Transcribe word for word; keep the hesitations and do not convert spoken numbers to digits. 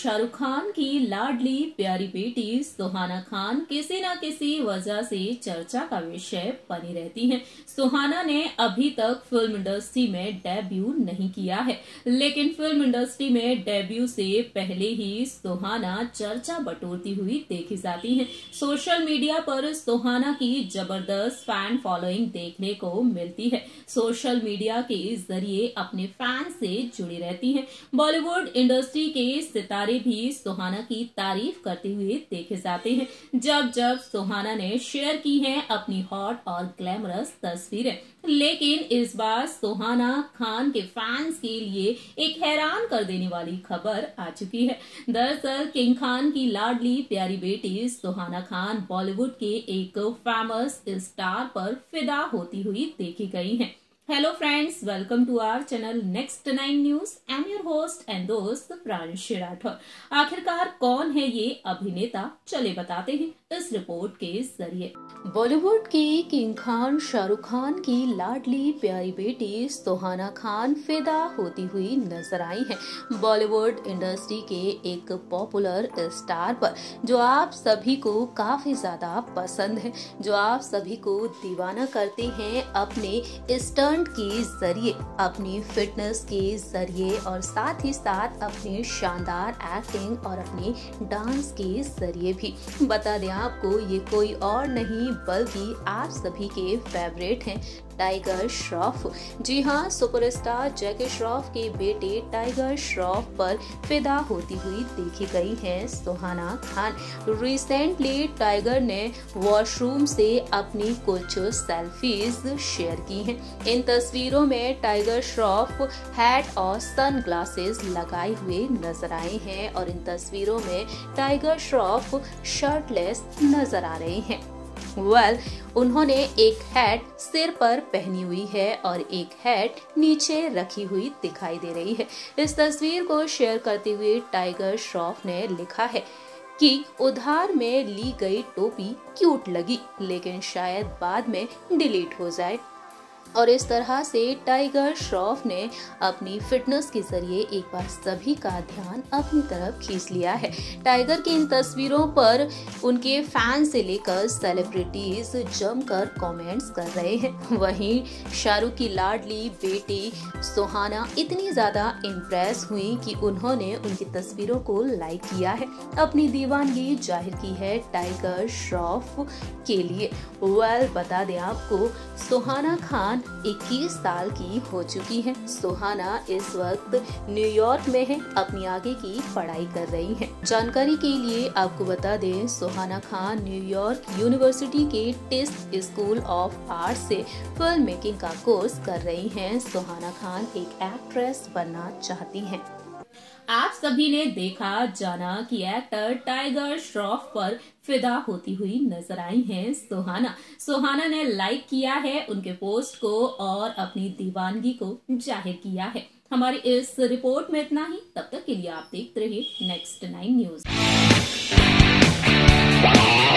शाहरुख खान की लाडली प्यारी बेटी सुहाना खान किसी न किसी वजह से चर्चा का विषय बनी रहती हैं। सुहाना ने अभी तक फिल्म इंडस्ट्री में डेब्यू नहीं किया है, लेकिन फिल्म इंडस्ट्री में डेब्यू से पहले ही सुहाना चर्चा बटोरती हुई देखी जाती हैं। सोशल मीडिया पर सुहाना की जबरदस्त फैन फॉलोइंग देखने को मिलती है। सोशल मीडिया के जरिए अपने फैन से जुड़ी रहती हैं। बॉलीवुड इंडस्ट्री के सितारे भी सुहाना की तारीफ करते हुए देखे जाते हैं। जब जब सुहाना ने शेयर की हैं अपनी हॉट और ग्लैमरस तस्वीरें, लेकिन इस बार सुहाना खान के फैंस के लिए एक हैरान कर देने वाली खबर आ चुकी है। दरअसल किंग खान की लाडली प्यारी बेटी सुहाना खान बॉलीवुड के एक फेमस स्टार पर फिदा होती हुई देखी गई हैं। Hello friends, welcome to our channel next nine news. I am your host and दोस्त प्रांशु राठौर। आखिरकार कौन है ये अभिनेता, चले बताते हैं इस रिपोर्ट के जरिए। बॉलीवुड के किंग खान शाहरुख खान की लाडली प्यारी बेटी सुहाना खान फिदा होती हुई नजर आई है। बॉलीवुड इंडस्ट्री के एक पॉपुलर स्टार पर जो आप सभी को काफी ज्यादा पसंद है, जो आप सभी को दीवाना करते हैं अपने स्टंट के जरिए, अपनी फिटनेस के जरिए और साथ ही साथ अपने शानदार एक्टिंग और अपने डांस के जरिए भी। बता दें आपको, ये कोई और नहीं बल्कि आप सभी के फेवरेट हैं टाइगर श्रॉफ। जी हाँ, सुपरस्टार जैकी श्रॉफ के बेटे टाइगर श्रॉफ पर फिदा होती हुई देखी गई हैं सुहाना खान। रिसेंटली टाइगर ने वॉशरूम से अपनी कुछ सेल्फीज शेयर की हैं। इन तस्वीरों में टाइगर श्रॉफ हैट और सन ग्लासेस लगाए हुए नजर आए हैं और इन तस्वीरों में टाइगर श्रॉफ शर्टलेस नजर आ रहे हैं। वेल well, उन्होंने एक हैट सिर पर पहनी हुई है और एक हैट नीचे रखी हुई दिखाई दे रही है। इस तस्वीर को शेयर करते हुए टाइगर श्रॉफ ने लिखा है कि उधार में ली गई टोपी क्यूट लगी, लेकिन शायद बाद में डिलीट हो जाए। और इस तरह से टाइगर श्रॉफ ने अपनी फिटनेस के जरिए एक बार सभी का ध्यान अपनी तरफ खींच लिया है। टाइगर की इन तस्वीरों पर उनके फैन से लेकर सेलिब्रिटीज जमकर कमेंट्स कर रहे हैं। वहीं शाहरुख की लाडली बेटी सुहाना इतनी ज्यादा इम्प्रेस हुई कि उन्होंने उनकी तस्वीरों को लाइक किया है, अपनी दीवानगी जाहिर की है टाइगर श्रॉफ के लिए। वेल बता दें आपको, सुहाना खान इक्कीस साल की हो चुकी है। सुहाना इस वक्त न्यूयॉर्क में है, अपनी आगे की पढ़ाई कर रही हैं। जानकारी के लिए आपको बता दें, सुहाना खान न्यूयॉर्क यूनिवर्सिटी के टिस्ट स्कूल ऑफ आर्ट से फिल्म मेकिंग का कोर्स कर रही हैं। सुहाना खान एक एक्ट्रेस बनना चाहती हैं। आप सभी ने देखा जाना कि एक्टर टाइगर श्रॉफ पर फिदा होती हुई नजर आई हैं सुहाना। सुहाना ने लाइक किया है उनके पोस्ट को और अपनी दीवानगी को जाहिर किया है। हमारी इस रिपोर्ट में इतना ही। तब तक के लिए आप देखते रहिए नेक्स्ट नाइन न्यूज।